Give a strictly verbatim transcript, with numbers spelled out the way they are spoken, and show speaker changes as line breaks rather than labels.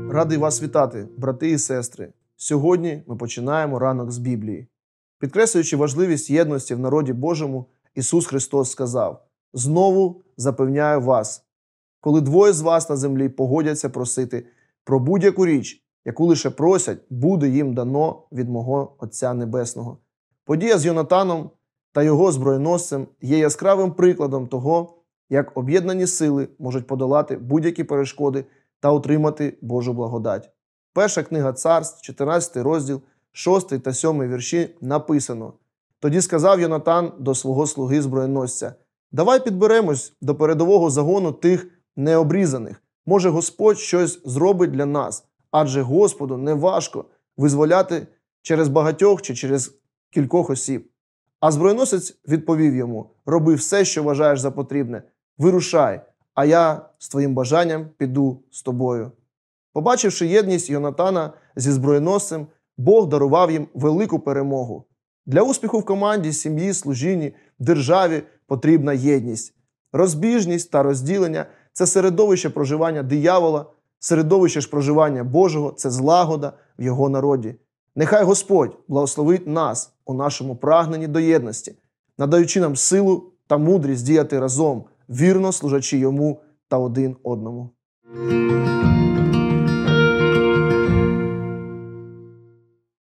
Радий вас вітати, брати і сестри. Сьогодні ми починаємо ранок з Біблії. Підкреслюючи важливість єдності в народі Божому, Ісус Христос сказав: «Знову запевняю вас, коли двоє з вас на землі погодяться просити про будь-яку річ, яку лише просять, буде їм дано від мого Отця Небесного». Подія з Йонатаном та його зброєносцем є яскравим прикладом того, як об'єднані сили можуть подолати будь-які перешкоди та отримати Божу благодать. Перша книга Царств, чотирнадцятий розділ, шостий та сьомий вірші написано: «Тоді сказав Йонатан до свого слуги зброєносця: давай підберемось до передового загону тих необрізаних. Може, Господь щось зробить для нас, адже Господу не важко визволяти через багатьох чи через кількох осіб». А зброєносець відповів йому: роби все, що вважаєш за потрібне, вирушай, а я з твоїм бажанням піду з тобою. Побачивши єдність Йонатана зі зброєносцем, Бог дарував їм велику перемогу. Для успіху в команді, сім'ї, служінні, державі потрібна єдність. Розбіжність та розділення – це середовище проживання диявола, середовище ж проживання Божого – це злагода в його народі. Нехай Господь благословить нас у нашому прагненні до єдності, надаючи нам силу та мудрість діяти разом, вірно служачи йому та один одному.